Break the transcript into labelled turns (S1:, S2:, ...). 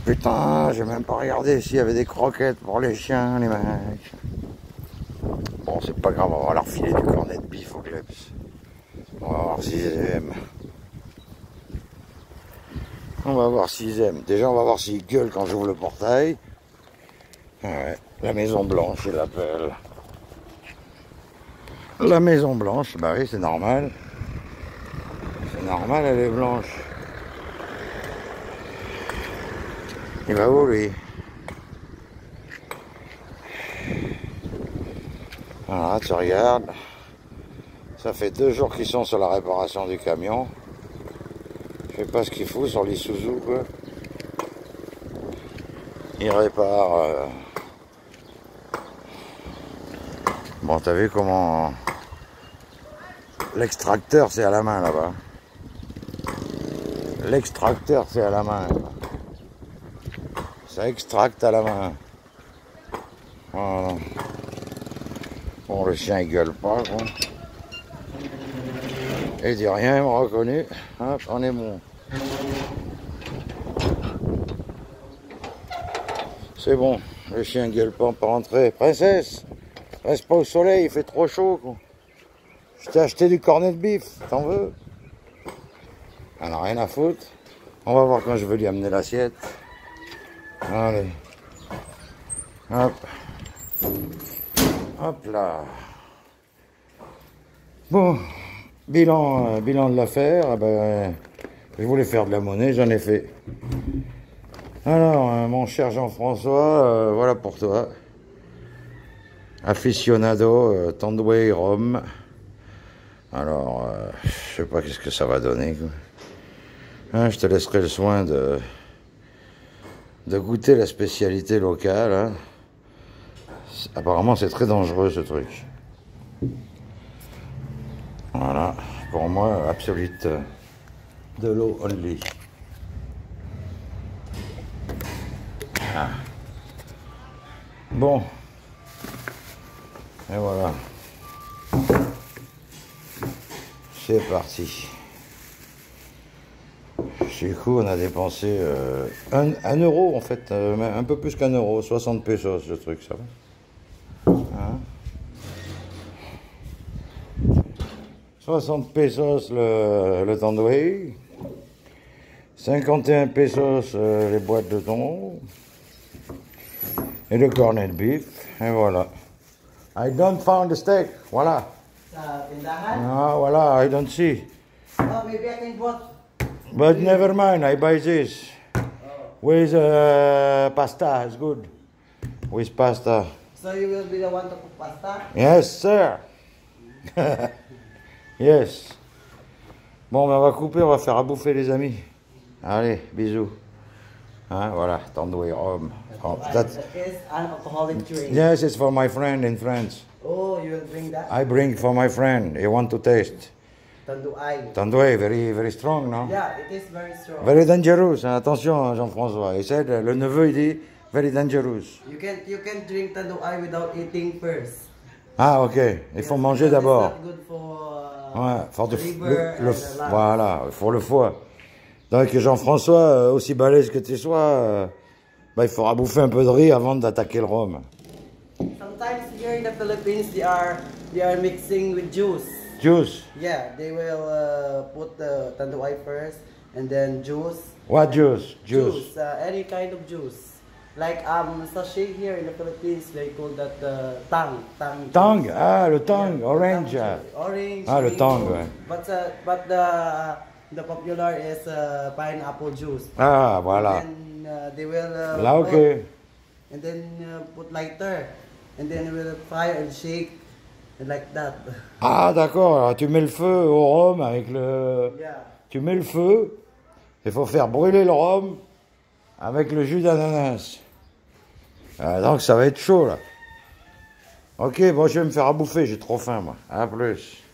S1: Putain, j'ai même pas regardé s'il y avait des croquettes pour les chiens, les mecs. Bon, c'est pas grave, on va leur filer du cornet de bif au Kleps. On va voir s'ils aiment. On va voir s'ils aiment. Déjà, on va voir s'ils gueulent quand j'ouvre le portail. Ouais, la Maison Blanche, il l'appelle. La Maison Blanche, bah oui, c'est normal. C'est normal, elle est blanche. Il va où, lui? Voilà, tu regardes. Ça fait 2 jours qu'ils sont sur la réparation du camion. Je sais pas ce qu'il fout sur l'Isuzu, quoi. Il répare... Bon, t'as vu comment... L'extracteur, c'est à la main, là-bas. L'extracteur, c'est à la main. Ça extracte à la main. Voilà. Bon, le chien, il gueule pas, quoi. Il dit rien, il m'a reconnu. Hop, on est bon. C'est bon, le chien gueule pas, on peut rentrer. Princesse, reste pas au soleil, il fait trop chaud, quoi. Je t'ai acheté du cornet de bif, t'en veux? On n'a rien à foutre. On va voir quand je veux lui amener l'assiette. Allez. Hop. Hop là. Bon. Bilan de l'affaire. Ben, je voulais faire de la monnaie, j'en ai fait. Alors, mon cher Jean-François, voilà pour toi. Aficionado, Tandway Rome. Alors, je sais pas qu'est-ce que ça va donner, quoi. Hein, je te laisserai le soin de goûter la spécialité locale. Hein. Apparemment, c'est très dangereux, ce truc. Voilà, pour moi, absolute de l'eau only. Ah. Bon, et voilà. C'est parti. Chez coup, on a dépensé 1 euro en fait, un peu plus qu'1 euro, 60 pesos le truc, ça va. Hein, 60 pesos le Tandway, 51 pesos les boîtes de thon, et le cornet de beef, et voilà. I don't find the steak, voilà. Ah, voilà, I don't see.
S2: Oh, maybe I can bought.
S1: But never mind, I buy this. With pasta, it's good. With pasta.
S2: So you will be the one to cook pasta?
S1: Yes, sir. Yes. Bon, ben on va couper, on va faire à bouffer les amis. Allez, bisous. Hein, voilà, Tandway Rome. Oh,
S2: That is an alcoholic drink.
S1: Yes, it's for my friend in France.
S2: Oh, you will bring that?
S1: I bring for my friend. He want to taste.
S2: Tanduay.
S1: Tandway, very, very strong, no?
S2: Yeah, it is very strong.
S1: Very dangerous. Hein, attention, Jean-François. Il said, le neveu, il dit, very dangerous.
S2: You can drink tanduay without eating first.
S1: Ah, ok. Il faut manger d'abord.
S2: It's not good for
S1: Ouais, for the
S2: liver and the lungs.
S1: voilà, pour le foie. Donc Jean-François, aussi balèze que tu sois, bah, il faudra bouffer un peu de riz avant d'attaquer le rhum.
S2: Sometimes here in the Philippines, they are mixing with juice.
S1: Juice?
S2: Yeah, they will put the tanduay first and then juice.
S1: What juice? Juice.
S2: Any kind of juice. Like sachet here in the Philippines, they call that tang.
S1: Tang, ah, le tang,
S2: Yeah,
S1: orange.
S2: Orange.
S1: Ah, le tang,
S2: mango.
S1: ouais.
S2: But the popular is pineapple juice.
S1: Ah, voilà.
S2: And then they will
S1: Là, ok.
S2: and then put lighter, and then will fire and shake, and like that.
S1: Ah, d'accord. Alors, tu mets le feu au rhum avec le...
S2: Yeah.
S1: Tu mets le feu, il faut faire brûler le rhum avec le jus d'ananas. Donc, ça va être chaud, là. Ok, bon, je vais me faire à bouffer, j'ai trop faim, moi. À plus.